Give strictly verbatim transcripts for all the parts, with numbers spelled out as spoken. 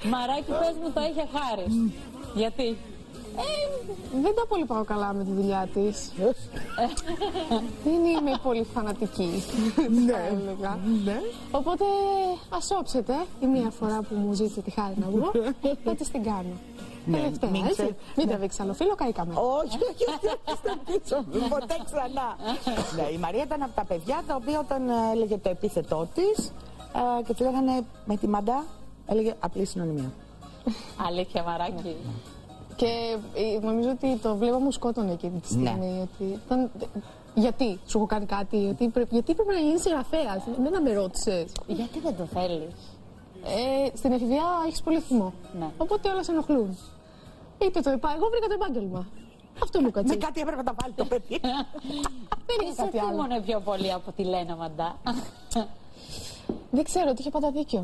Μαράκι, πες μου, το έχει χάρη. Γιατί? Ε, δεν τα πολύ πάω καλά με τη δουλειά της. Δεν είμαι πολύ φανατική, θα έλεγα. Οπότε ας όψετε η μία φορά που μου ζήτησε τη χάρη να βγω, θα της την κάνω. Τελευταία, έτσι. Μην τραβήξει άλλο φίλο, καήκαμε. Όχι, όχι, όχι, ποτέ ξανά. Η Μαρία ήταν από τα παιδιά τα οποία όταν έλεγε το επίθετό της και τη λέγανε με τη μαντά, έλεγε απλή συνωνυμία. Αλήθεια, Μαράκι. Και νομίζω ότι το βλέμμα μου σκότωνε εκείνη τη στιγμή. Γιατί σου έχω κάνει κάτι, γιατί πρέπει να γίνει συγγραφέας, δεν να με ρώτησες. Γιατί δεν το θέλεις? Ε, στην εφηβεία έχεις πολύ θυμό. Ναι. Οπότε όλα σε ενοχλούν. Είτε το επάγγελμα, εγώ βρήκα το επάγγελμα. Αυτό μου κάτσε. Με κάτι έπρεπε να τα βάλει το παιδί. Δεν είχα κάτι άλλο. Τι μόνο πιο πολύ από τη Λένα Μαντά? Δεν ξέρω, ότι είχε πάντα δίκιο.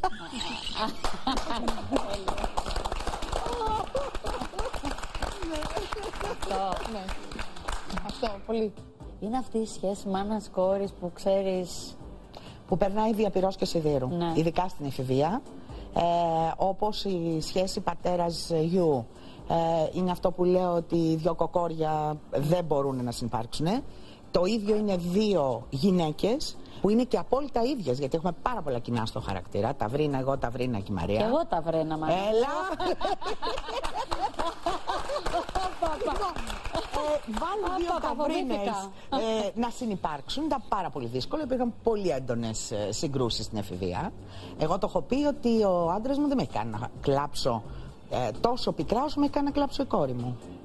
Αυτό. Ναι. Αυτό, πολύ. Είναι αυτή η σχέση μάνας κόρης που ξέρεις, που περνάει διαπυρός και σιδήρου, ναι. ειδικά στην εφηβεία, ε, όπως η σχέση πατέρας γιου. Ε, είναι αυτό που λέω ότι οι δυο κοκόρια δεν μπορούν να συνυπάρξουν. Το ίδιο είναι δύο γυναίκες που είναι και απόλυτα ίδιες, γιατί έχουμε πάρα πολλά κοινά στο χαρακτήρα. Τα Βρίνα, εγώ, τα Βρίνα και η Μαρία. Και εγώ τα Βρένα, Μαρία. Έλα! Βάλουν δύο ταβρίνες να συνυπάρξουν. Ήταν πάρα πολύ δύσκολο. Υπήρχαν πολύ έντονες συγκρούσεις στην εφηβεία. Εγώ το έχω πει ότι ο άντρας μου δεν με έχει κάνει να κλάψω τόσο πικρά όσο με έχει κάνει να κλάψω η κόρη μου.